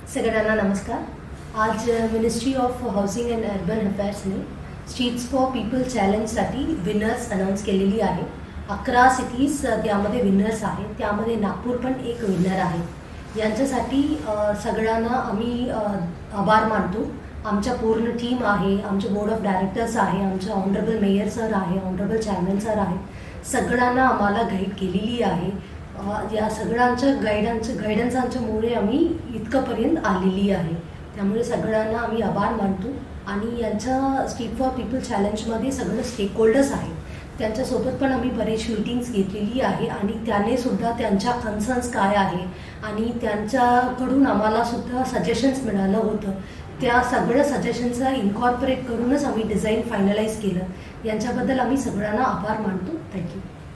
सगळ्यांना नमस्कार। आज ministry of housing and urban अफेअर्सने स्ट्रीट्स फॉर पीपल चॅलेंजसाठी विनर्स अनाउन्स केलेली आहे। 11 सिटीज त्यामध्ये विनर्स आहेत, त्यामध्ये नागपूर पण एक विनर आहे। यांच्यासाठी सगळ्यांना आम्ही आभार मानतो। आमचा पूर्ण टीम आहे, आमचे बोर्ड ऑफ डायरेक्टर्स आहे, आमचे ऑनरेबल मेयर सर आहे, ऑनरेबल चेअरमन सर आहे, सगळ्यांना आम्हाला गाईड केलेली आहे। या सगळ्यांच्या गायडन्समुळे आम्ही इतकंपर्यंत आलेली आहे। त्यामुळे सगळ्यांना आम्ही आभार मानतो आणि यांच्या स्ट्रीट फॉर पीपल चॅलेंजमध्ये सगळे स्टेक होल्डर्स आहेत, त्यांच्यासोबत पण आम्ही बरेच मीटिंग्स घेतलेली आहे आणि त्याने सुद्धा त्यांच्या कन्सर्न्स काय आहे आणि त्यांच्याकडून आम्हाला सुद्धा सजेशन्स मिळालं होतं। त्या सगळ्या सजेशन्सला इन्कॉर्पोरेट करूनच आम्ही डिझाईन फायनलाइज केलं। यांच्याबद्दल आम्ही सगळ्यांना आभार मानतो। थँक्यू।